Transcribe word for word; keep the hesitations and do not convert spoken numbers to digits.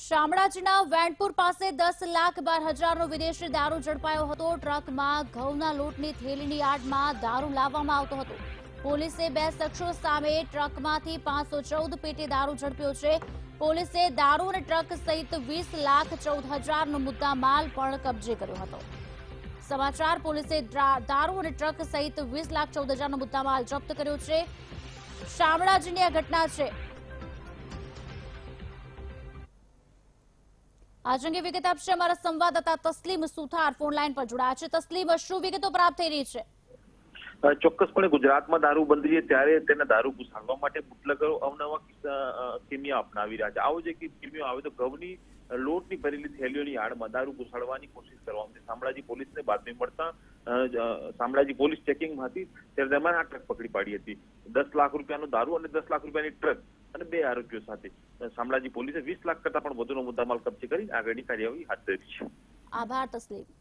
શામળાજીના વેણપુર પાસે દસ લાખ બાર હજારનો વિદેશી દારૂ ઝડપાયો હતો। ટ્રકમાં ઘઉંના લોટની થેલીની આડમાં દારૂ લાવવામાં આવતો હતો। પોલીસે બે શખ્સો સામે ટ્રકમાંથી પાંચસો ચૌદ પેટી દારૂ ઝડપ્યો છે। પોલીસે દારૂ અને ટ્રક સહિત વીસ લાખ ચૌદ હજારનો મુદ્દા માલ પણ કબજે કર્યો હતો। સમાચાર પોલીસે દારૂ અને ટ્રક સહિત વીસ લાખ ચૌદ હજારનો મુદ્દા માલ જપ્ત કર્યો છે। શામળાજીની આ ઘટના છે। आज अंगे विगत आपसे हमारा संवाददाता तस्लीम सुथार फोन लाइन पर जुड़ा है। तस्लीम, શું વિગતો પ્રાપ્ત થઈ રહી છે? ચોક્કસપણે ગુજરાતમાં દારૂબંધી છે ત્યારે તેને દારૂ ઘુસાડવા માટે બુટલેગરો અવનવા કિમિયા અપનાવી રહ્યા છે। આવો જે કિમિયો આવે તો ઘઉંની લોટની ભરેલી થેલીઓની આડમાં દારૂ ઘુસાડવાની કોશિશ કરવામાં આવી। શામળાજી પોલીસને બાતમી મળતા શામળાજી પોલીસ ચેકિંગમાં હતી ત્યારે તેમાં આ ટ્રક પકડી પાડી હતી। દસ લાખ રૂપિયાનો દારૂ અને દસ લાખ રૂપિયાની ટ્રક અને બે આરોપીઓ સાથે શામળાજી પોલીસે વીસ લાખ કરતા પણ વધુનો મુદ્દામાલ કબજે કરી આગળની કાર્યવાહી હાથ ધરી છે। આભાર તસ્લીમ।